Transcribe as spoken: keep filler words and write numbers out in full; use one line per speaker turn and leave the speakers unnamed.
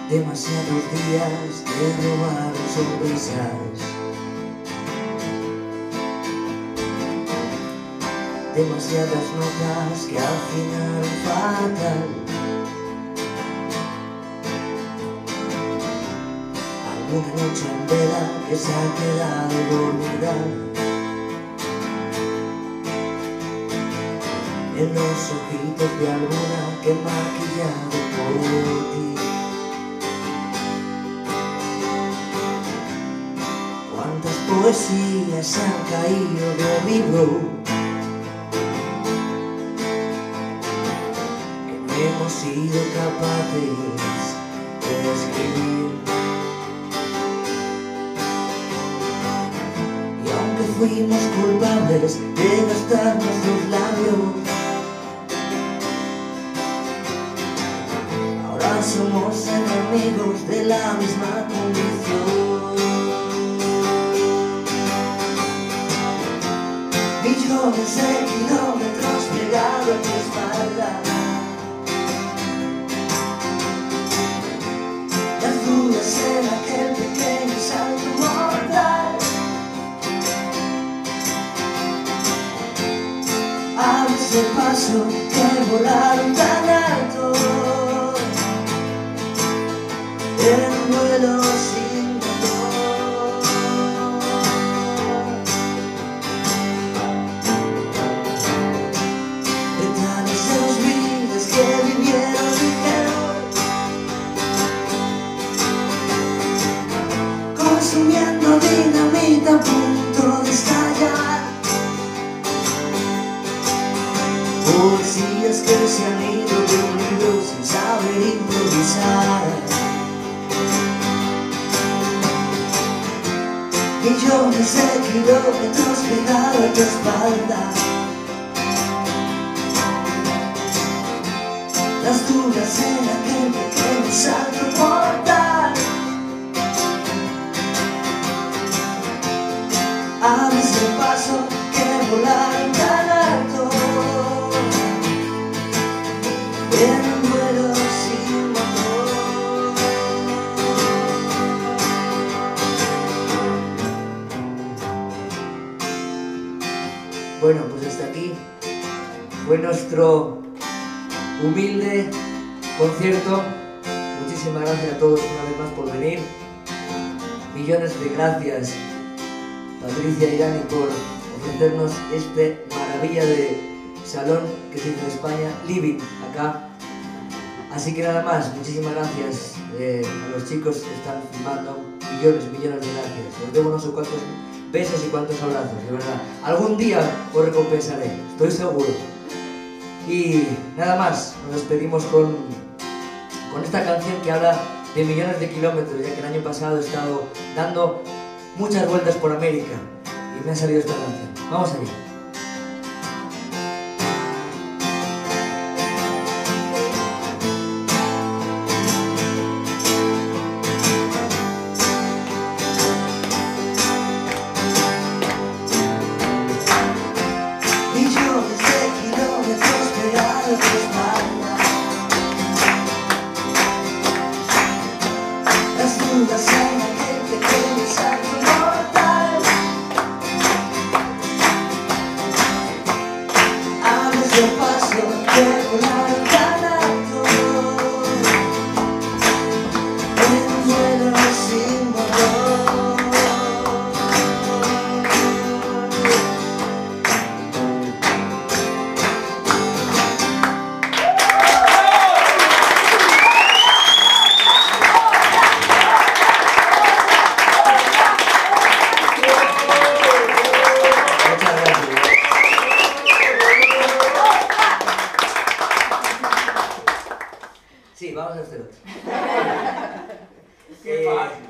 Demasiados días te robaron sonrisas, demasiadas notas que afinaron fatal. Alguna noche en vela que se ha quedado dormida en los ojitos de alguna que he maquillado por ti. Cuántas poesías se han caído del libro que no hemos sido capaces de escribir. Y aunque fuimos culpables de gastarnos los labios, ahora somos enemigos de la misma condición. Millones de kilómetros pegados a tu espalda, las dudas en aquel pequeño salto mortal. Aves de paso que volaron tan alto en un vuelo sin motor. Detalles de los vidas que vivieron ligeros, consumiendo dinamita a punto de estallar. Poesías que se han ido de un libro sin saber improvisar. Millones de kilómetros pegados a tu espalda, las dudas en aquel pequeño salto mortal. Aves de paso que volaron tan alto en un vuelo sin motor. Bueno, pues hasta aquí fue nuestro humilde concierto. Muchísimas gracias a todos una vez más por venir. Millones de gracias, Patricia Irani, por ofrecernos este maravilla de salón que se hizo en España, Living, acá. Así que nada más, muchísimas gracias eh, a los chicos que están filmando. Millones y millones de gracias. Os debo no sé cuántos besos y cuántos abrazos, de verdad. Algún día os recompensaré, estoy seguro. Y nada más, nos despedimos con, con esta canción que habla de millones de kilómetros, ya que el año pasado he estado dando muchas vueltas por América y me ha salido esta canción. Vamos allá. Sí, vamos a hacer otro.
Qué fácil.